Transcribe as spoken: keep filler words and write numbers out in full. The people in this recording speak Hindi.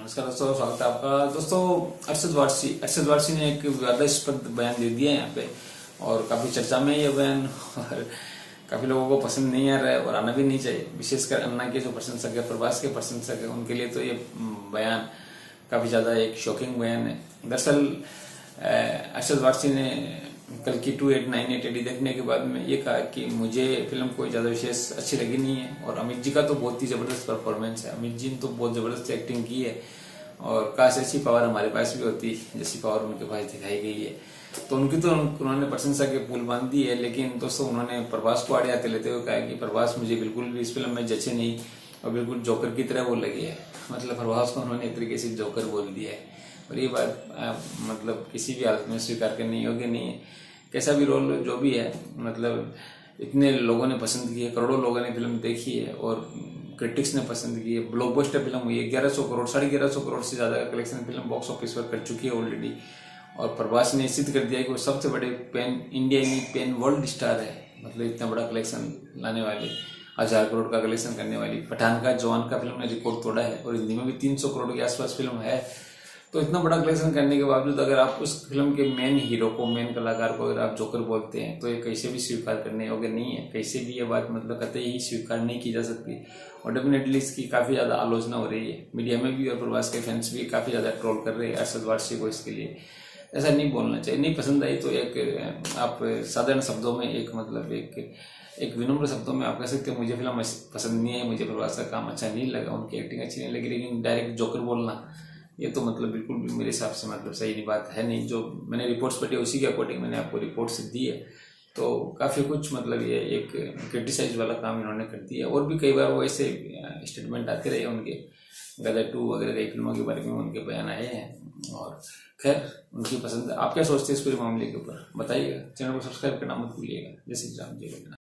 नमस्कार दोस्तों, स्वागत है आपका। दोस्तों, अरशद वारसी अरशद वारसी ने एक विवादास्पद बयान दे दिया है यहाँ पे, और काफी चर्चा में ये बयान, और काफी लोगों को पसंद नहीं आ रहा है और आना भी नहीं चाहिए। विशेषकर अन्ना के जो प्रशंसक है, प्रवास के प्रशंसक है, उनके लिए तो ये बयान काफी ज्यादा एक शॉकिंग बयान है। दरअसल अरशद वारसी ने कल की two eight nine eight AD देखने के बाद में ये कहा कि मुझे फिल्म कोई ज्यादा विशेष अच्छी लगी नहीं है, और अमित जी का तो बहुत ही जबरदस्त परफॉर्मेंस है। अमित जी ने तो बहुत जबरदस्त एक्टिंग की है, और काश ऐसी पावर हमारे पास भी होती जैसी पावर उनके पास दिखाई गई है। तो उनकी तो उन्होंने प्रशंसा के पुल बांध दी है। लेकिन दोस्तों, उन्होंने प्रभास को आड़े हाथे लेते हुए कहा कि प्रभास मुझे बिल्कुल भी इस फिल्म में जचे नहीं, और बिल्कुल जोकर की तरह वो लगे है। मतलब प्रभास को उन्होंने एक तरीके से जोकर बोल दिया है, और ये बात आ, मतलब किसी भी हालत में स्वीकार करने योग्य नहीं है। कैसा भी रोल जो भी है, मतलब इतने लोगों ने पसंद की है, करोड़ों लोगों ने फिल्म देखी है, और क्रिटिक्स ने पसंद की है। ब्लॉकबस्टर फिल्म हुई है, ग्यारह सौ करोड़ साढ़े ग्यारह सौ करोड़ से ज्यादा का कलेक्शन फिल्म बॉक्स ऑफिस पर कर चुकी है ऑलरेडी। और प्रभास ने सिद्ध कर दिया है कि वो सबसे बड़े पेन इंडिया में पेन वर्ल्ड स्टार है। मतलब इतना बड़ा कलेक्शन लाने वाले, हजार करोड़ का कलेक्शन करने वाली पठान का जवान का फिल्म ने रिकॉर्ड तोड़ा है, और हिंदी में भी तीन सौ करोड़ के आसपास फिल्म है। तो इतना बड़ा कलेक्शन करने के बावजूद अगर आप उस फिल्म के मेन हीरो को, मेन कलाकार को अगर आप जोकर बोलते हैं, तो ये कैसे भी स्वीकार करने योग्य नहीं है। कैसे भी ये बात मतलब कतई ही स्वीकार नहीं की जा सकती, और डेफिनेटली इसकी काफी ज्यादा आलोचना हो रही है मीडिया में भी, और प्रभास के फैंस भी काफी ज्यादा ट्रोल कर रहे हैं अरशद वारसी को इसके लिए। ऐसा नहीं बोलना चाहिए। नहीं पसंद आई तो एक आप साधारण शब्दों में, एक मतलब एक एक विनम्र शब्दों में आप कह सकते हो मुझे फिल्म पसंद नहीं है, मुझे प्रभास का काम अच्छा नहीं लगा, उनकी एक्टिंग अच्छी नहीं लगी। लेकिन डायरेक्ट जोकर बोलना, ये तो मतलब बिल्कुल भी मेरे हिसाब से मतलब सही बात है नहीं। जो मैंने रिपोर्ट्स पढ़ी उसी के अकॉर्डिंग मैंने आपको रिपोर्ट्स दी है। तो काफी कुछ मतलब ये एक क्रिटिसाइज वाला काम इन्होंने कर दिया। और भी कई बार वो ऐसे स्टेटमेंट आते रहे उनके, गदर टू वगैरह कई फिल्मों के बारे में उनके बयान आए हैं। और खैर, उनकी पसंद। आप क्या सोचते हैं इस पूरे मामले के ऊपर बताइएगा। चैनल को सब्सक्राइब करना मत भूलिएगा। जय श्री राम, जय जगन्नाथ।